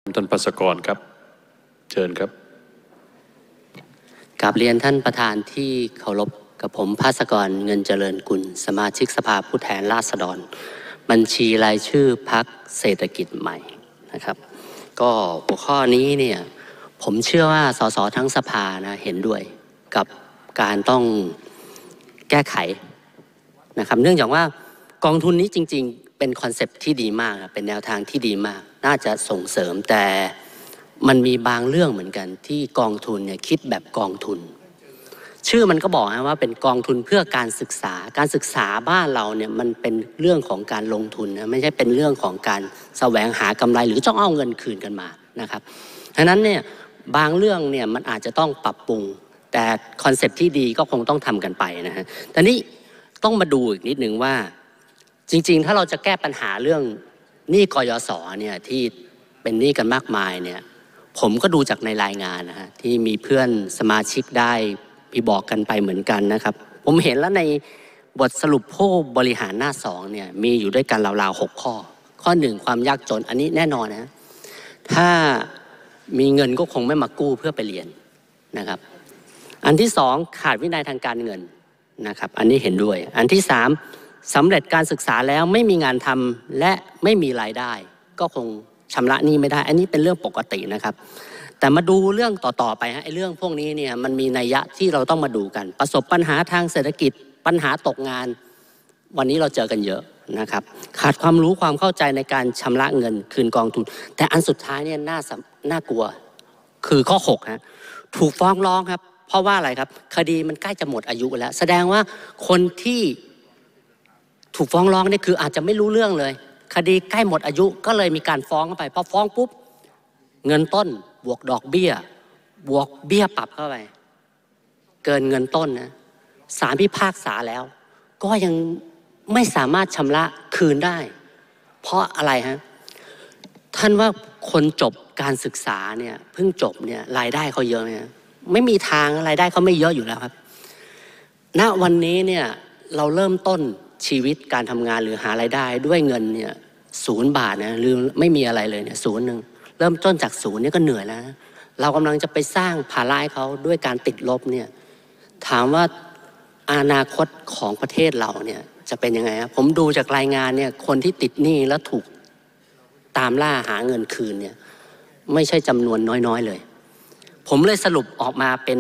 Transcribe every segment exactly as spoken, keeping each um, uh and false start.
ท่านภสกรครับเชิญครับกราบเรียนท่านประธานที่เคารพกับผมภสกรเงินเจริญกุลสมาชิกสภาผู้แทนราษฎรบัญชีรายชื่อพรรคเศรษฐกิจใหม่นะครับก็หัวข้อนี้เนี่ยผมเชื่อว่าสสทั้งสภานะเห็นด้วยกับการต้องแก้ไขนะครับเนื่องจากว่ากองทุนนี้จริงๆเป็นคอนเซปต์ที่ดีมากเป็นแนวทางที่ดีมากน่าจะส่งเสริมแต่มันมีบางเรื่องเหมือนกันที่กองทุนเนี่ยคิดแบบกองทุนชื่อมันก็บอกนะว่าเป็นกองทุนเพื่อการศึกษาการศึกษาบ้านเราเนี่ยมันเป็นเรื่องของการลงทุนนะไม่ใช่เป็นเรื่องของการแสวงหากำไรหรือต้องเอาเงินคืนกันมานะครับฉะนั้นเนี่ยบางเรื่องเนี่ยมันอาจจะต้องปรับปรุงแต่คอนเซปต์ที่ดีก็คงต้องทำกันไปนะฮะแต่นี้ต้องมาดูอีกนิดนึงว่าจริงๆถ้าเราจะแก้ปัญหาเรื่องหนี้กยศเนี่ยที่เป็นหนี้กันมากมายเนี่ยผมก็ดูจากในรายงานนะฮะที่มีเพื่อนสมาชิกได้พี่บอกกันไปเหมือนกันนะครับผมเห็นแล้วในบทสรุปผู้บริหารหน้าสองเนี่ยมีอยู่ด้วยกันราวๆหกข้อข้อหนึ่งความยากจนอันนี้แน่นอนนะถ้ามีเงินก็คงไม่มากู้เพื่อไปเรียนนะครับอันที่สองขาดวินัยทางการเงินนะครับอันนี้เห็นด้วยอันที่สามสำเร็จการศึกษาแล้วไม่มีงานทำและไม่มีรายได้ก็คงชำระหนี้ไม่ได้อันนี้เป็นเรื่องปกตินะครับแต่มาดูเรื่องต่อๆไปฮะไอ้เรื่องพวกนี้เนี่ยมันมีนัยยะที่เราต้องมาดูกันประสบปัญหาทางเศรษฐกิจปัญหาตกงานวันนี้เราเจอกันเยอะนะครับขาดความรู้ความเข้าใจในการชำระเงินคืนกองทุนแต่อันสุดท้ายเนี่ยน่าน่ากลัวคือข้อหกฮะถูกฟ้องร้องครับเพราะว่าอะไรครับคดีมันใกล้จะหมดอายุแล้วแสดงว่าคนที่ถูกฟ้องร้องนี่คืออาจจะไม่รู้เรื่องเลยคดีใกล้หมดอายุก็เลยมีการฟ้องเข้าไปพอฟ้องปุ๊บเงินต้นบวกดอกเบี้ยบวกเบี้ยปรับเข้าไปเกินเงินต้นนะศาลพิพากษาแล้วก็ยังไม่สามารถชำระคืนได้เพราะอะไรฮะท่านว่าคนจบการศึกษาเนี่ยเพิ่งจบเนี่ยรายได้เขาเยอะไหมไม่มีทางรายได้เขาไม่เยอะอยู่แล้วครับณวันนี้เนี่ยเราเริ่มต้นชีวิตการทำงานหรือหารายได้ด้วยเงินเนี่ยศูนย์บาทนะหรือไม่มีอะไรเลยเนี่ยศูนย์หนึ่งเริ่มต้นจากศูนย์นี่ก็เหนื่อยแล้วนะเรากำลังจะไปสร้างภาระให้เขาด้วยการติดลบเนี่ยถามว่าอนาคตของประเทศเราเนี่ยจะเป็นยังไงครับผมดูจากรายงานเนี่ยคนที่ติดหนี้แล้วถูกตามล่าหาเงินคืนเนี่ยไม่ใช่จำนวนน้อยๆเลยผมเลยสรุปออกมาเป็น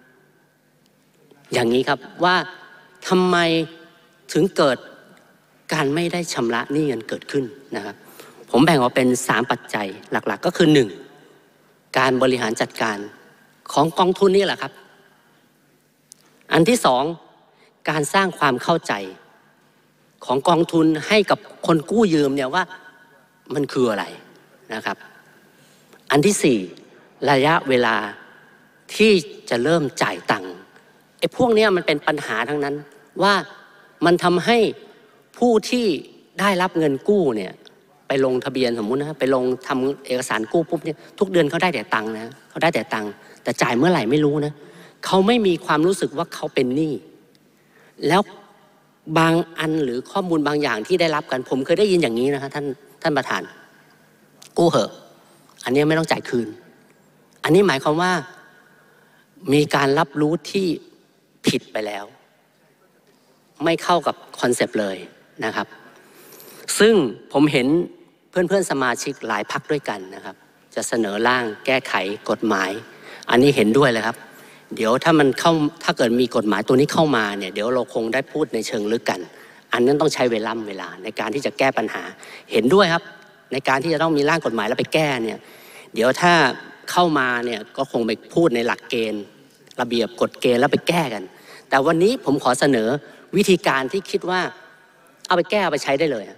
อย่างนี้ครับว่าทำไมถึงเกิดการไม่ได้ชำระหนี้เงินเกิดขึ้นนะครับผมแบ่งออกเป็นสามปัจจัยหลักๆก็คือหนึ่งการบริหารจัดการของกองทุนนี่แหละครับอันที่สองการสร้างความเข้าใจของกองทุนให้กับคนกู้ยืมเนี่ยว่ามันคืออะไรนะครับอันที่สี่ระยะเวลาที่จะเริ่มจ่ายตังค์ไอ้พวกนี้มันเป็นปัญหาทั้งนั้นว่ามันทำให้ผู้ที่ได้รับเงินกู้เนี่ยไปลงทะเบียนสมมุตินะไปลงทำเอกสารกู้ปุ๊บเนี่ยทุกเดือนเขาได้แต่ตังค์นะเขาได้แต่ตังค์แต่จ่ายเมื่อไหร่ไม่รู้นะเขาไม่มีความรู้สึกว่าเขาเป็นหนี้แล้วบางอันหรือข้อมูลบางอย่างที่ได้รับกันผมเคยได้ยินอย่างนี้นะครับท่านท่านประธานกู้เหอะอันนี้ไม่ต้องจ่ายคืนอันนี้หมายความว่ามีการรับรู้ที่ผิดไปแล้วไม่เข้ากับคอนเซปต์เลยนะครับซึ่งผมเห็นเพื่อนๆสมาชิกหลายพรรคด้วยกันนะครับจะเสนอร่างแก้ไขกฎหมายอันนี้เห็นด้วยเลยครับเดี๋ยวถ้ามันเข้าถ้าเกิดมีกฎหมายตัวนี้เข้ามาเนี่ยเดี๋ยวเราคงได้พูดในเชิงลึกกันอันนั้นต้องใช้เวลาเวลาในการที่จะแก้ปัญหาเห็นด้วยครับในการที่จะต้องมีร่างกฎหมายแล้วไปแก้เนี่ยเดี๋ยวถ้าเข้ามาเนี่ยก็คงไปพูดในหลักเกณฑ์ระเบียบกฎเกณฑ์แล้วไปแก้กันแต่วันนี้ผมขอเสนอวิธีการที่คิดว่าเอาไปแก้เอาไปใช้ได้เลย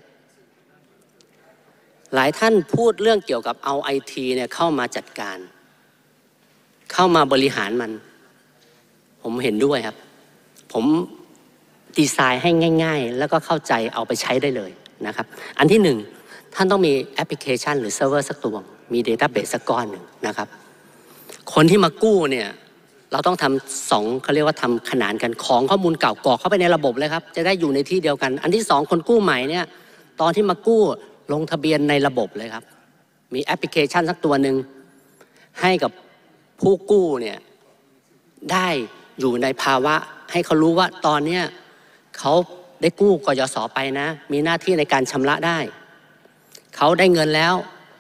หลายท่านพูดเรื่องเกี่ยวกับเอาไอทีเนี่ยเข้ามาจัดการเข้ามาบริหารมันผมเห็นด้วยครับผมดีไซน์ให้ง่ายๆแล้วก็เข้าใจเอาไปใช้ได้เลยนะครับอันที่หนึ่งท่านต้องมีแอปพลิเคชันหรือเซิร์ฟเวอร์สักตัวมีเดต้าเบสสักก้อนหนึ่งนะครับคนที่มากู้เนี่ยเราต้องทำสองเขาเรียกว่าทำขนานกันของข้อมูลเก่ากรอกเข้าไปในระบบเลยครับจะได้อยู่ในที่เดียวกันอันที่สองคนกู้ใหม่เนี่ยตอนที่มากู้ลงทะเบียนในระบบเลยครับมีแอปพลิเคชันสักตัวหนึ่งให้กับผู้กู้เนี่ยได้อยู่ในภาวะให้เขารู้ว่าตอนเนี้ยเขาได้กู้กยศไปนะมีหน้าที่ในการชำระได้เขาได้เงินแล้ว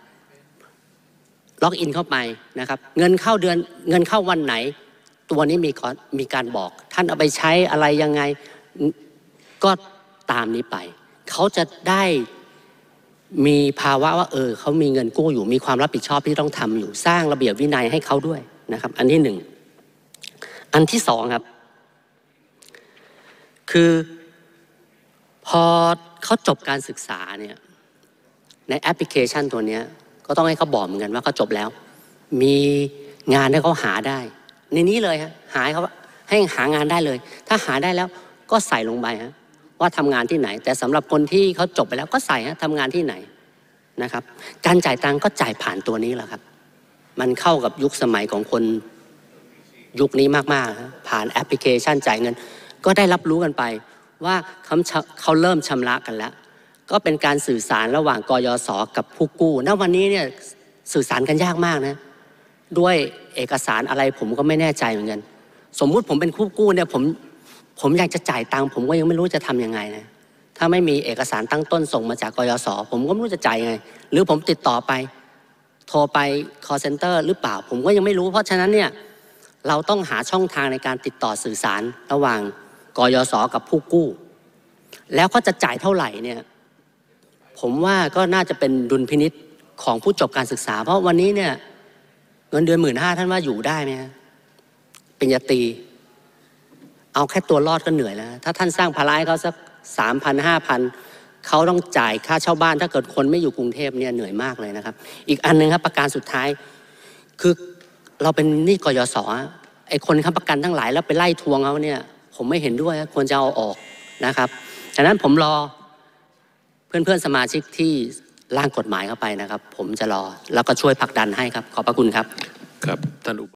ล็อกอินเข้าไปนะครับเงินเข้าเดือนเงินเข้าวันไหนตัวนี้มีมีการบอกท่านเอาไปใช้อะไรยังไงก็ตามนี้ไปเขาจะได้มีภาวะว่าเออเขามีเงินกู้อยู่มีความรับผิดชอบที่ต้องทำอยู่สร้างระเบียบวินัยให้เขาด้วยนะครับอันที่หนึ่งอันที่สองครับคือพอเขาจบการศึกษาเนี่ยในแอปพลิเคชันตัวนี้ก็ต้องให้เขาบอกเหมือนกันว่าเขาจบแล้วมีงานให้เขาหาได้ในนี้เลยฮะหาให้เขาให้หางานได้เลยถ้าหาได้แล้วก็ใส่ลงไปฮะว่าทำงานที่ไหนแต่สำหรับคนที่เขาจบไปแล้วก็ใส่ฮะทำงานที่ไหนนะครับการจ่ายตังค์ก็จ่ายผ่านตัวนี้แหละครับมันเข้ากับยุคสมัยของคนยุคนี้มากๆผ่านแอปพลิเคชันจ่ายเงินก็ได้รับรู้กันไปว่าเขาเขาเริ่มชำระกันแล้วก็เป็นการสื่อสารระหว่างกยศกับผู้กู้ณวันนี้เนี่ยสื่อสารกันยากมากนะด้วยเอกสารอะไรผมก็ไม่แน่ใจเหมือนกันสมมุติผมเป็นผู้กู้เนี่ยผมผมอยากจะจ่ายตังค์ผมก็ยังไม่รู้จะทำยังไงนะถ้าไม่มีเอกสารตั้งต้นส่งมาจากกยศผมก็ไม่รู้จะจ่ายยังไงหรือผมติดต่อไปโทรไป call center หรือเปล่าผมก็ยังไม่รู้เพราะฉะนั้นเนี่ยเราต้องหาช่องทางในการติดต่อสื่อสารระหว่างกยศกับผู้กู้แล้วก็จะจ่ายเท่าไหร่เนี่ยผมว่าก็น่าจะเป็นดุลพินิจของผู้จบการศึกษาเพราะวันนี้เนี่ยเงินเดือนหมื่นห้าท่านว่าอยู่ได้ไหมฮะปริญญาตรีเอาแค่ตัวรอดก็เหนื่อยแล้วถ้าท่านสร้างภาระให้เขาสักสามพันห้าพันเขาต้องจ่ายค่าเช่าบ้านถ้าเกิดคนไม่อยู่กรุงเทพเนี่ยเหนื่อยมากเลยนะครับอีกอันนึงครับประการสุดท้ายคือเราเป็นหนี้กยศไอ้คนค้ำประกันทั้งหลายแล้วไปไล่ทวงเขาเนี่ยผมไม่เห็นด้วยควรจะเอาออกนะครับฉะนั้นผมรอเพื่อนๆสมาชิกที่ร่างกฎหมายเข้าไปนะครับผมจะรอแล้วก็ช่วยผลักดันให้ครับขอบพระคุณครับครับท่าน